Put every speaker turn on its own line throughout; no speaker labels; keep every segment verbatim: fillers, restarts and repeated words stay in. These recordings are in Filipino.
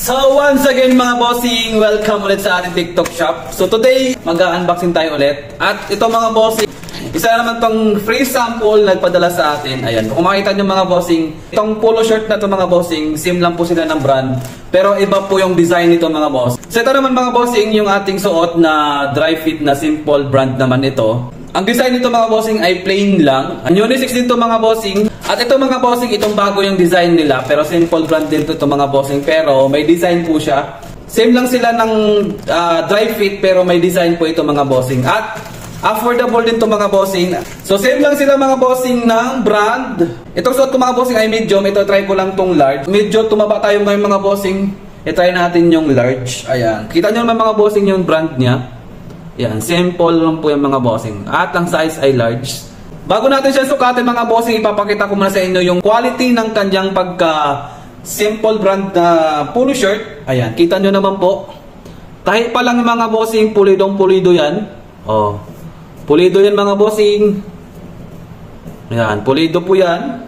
So once again mga bossing, welcome ulit sa ating TikTok shop. So today, mag-unboxing tayo ulit. At ito mga bossing, isa naman tong free sample nagpadala sa atin. Ayan, kung makita nyo mga bossing, itong polo shirt na to mga bossing, same lang po sila ng brand. Pero iba po yung design nito mga boss. So ito naman mga bossing, yung ating suot na dry fit na simple brand naman ito. Ang design nito mga bossing ay plain lang. Unisex din to mga bossing. At ito mga bossing, itong bago yung design nila. Pero simple brand din to, ito mga bossing. Pero may design po siya. Same lang sila ng uh, dry fit pero may design po ito mga bossing. At affordable din to mga bossing. So same lang sila mga bossing ng brand. Itong suot ko mga bossing ay medium. Ito try ko lang tong large. Medyo tumaba tayo ngayon mga bossing. I-try natin yung large. Ayan. Kita nyo naman mga bossing yung brand niya. Yan, simple lang po yung mga bossing. At ang size ay large. Bago natin siya sukatin mga bossing, ipapakita ko muna sa inyo yung quality ng kanyang pagka simple brand na polo shirt. Ayan, kita nyo naman po. Tahi pa lang mga bossing, pulidong pulido yan. Oh, pulido yan mga bossing. Ayan, pulido po yan.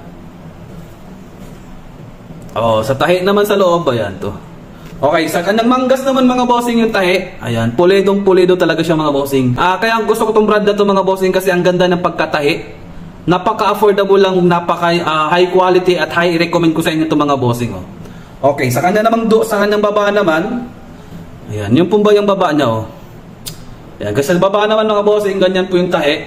Oh, sa tahi naman sa loob, ayan to. Okay, sa kanyang manggas naman mga bossing yung tahi. Ayan, pulidong pulido talaga siya mga bossing. Ah, kaya gusto ko tong brand na to mga bossing kasi ang ganda ng pagkatahi. Napaka-affordable lang, napaka uh, high quality at high recommend ko sa inyo to mga bossing. Oh. Okay, sa kanya namang do, sa kanyang baba naman. Ayan, yung pumba yung baba niya oh. Ayan, kasi sa baba naman mga bossing, ganyan po yung tahi.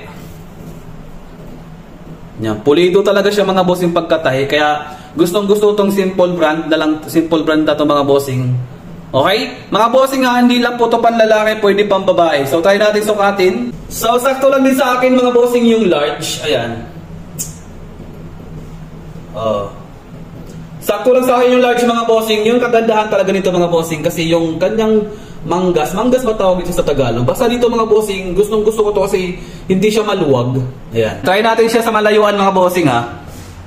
Ayan, pulido talaga siya mga bossing pagkatahi. Kaya gustong gusto itong simple brand na lang, simple brand na ito mga bossing. Okay? Mga bossing ha, hindi lang po ito panlalaki, pwede pang babae. So tayo natin sukatin. So sakto lang din sa akin mga bossing yung large. Ayan. Oh. Sakto lang sa akin yung large mga bossing. Yung kagandahan talaga nito mga bossing kasi yung kanyang manggas. Manggas ba tawag ito sa Tagalog? Basta dito mga bossing, gustong gusto ko to kasi hindi siya maluwag. Ayan. Try natin siya sa malayuan mga bossing ha.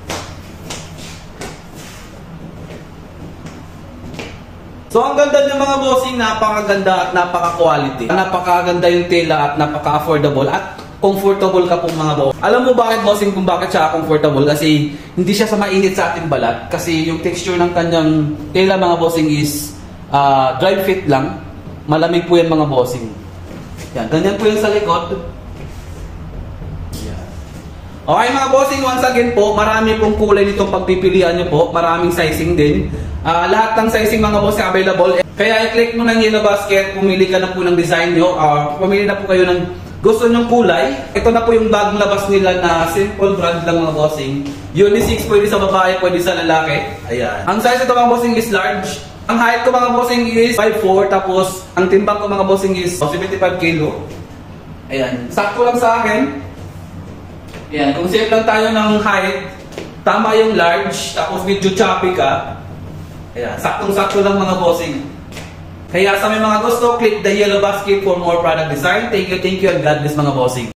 So ang ganda niya mga bossing, napakaganda at napaka-quality. Napakaganda yung tela at napaka-affordable at comfortable ka po mga boss. Alam mo bakit bossing kung bakit siya comfortable? Kasi hindi siya sa mainit sa ating balat. Kasi yung texture ng kanyang tela mga bossing is uh, dry fit lang. Malamig po yan mga bossing. Yan, ganyan po yung sa likod. Yan. Okay mga bossing, once again po, marami pong kulay nitong pagpipilian nyo po. Maraming sizing din. Uh, lahat ng sizing mga bossing available. Kaya i-click mo ng yellow basket, pumili ka na po ng design nyo. Uh, pumili na po kayo ng gusto nyong kulay. Ito na po yung bagong labas nila na simple brand lang mga bossing. Unisex, pwede sa babae, pwede sa lalaki. Ayan. Ang size ito mga bossing is large. Ang height ko mga bossing is five four. Tapos ang timbang ko mga bossing is seventy-five kilo. Ayan. Sakto lang sa akin. Ayan. Kung save lang tayo ng height, tama yung large. Tapos medyo choppy ka. Ayan, saktong-sakto lang mga bossing. Kaya sa may mga gusto, click the yellow basket for more product design. Thank you, thank you, and God bless mga bossing.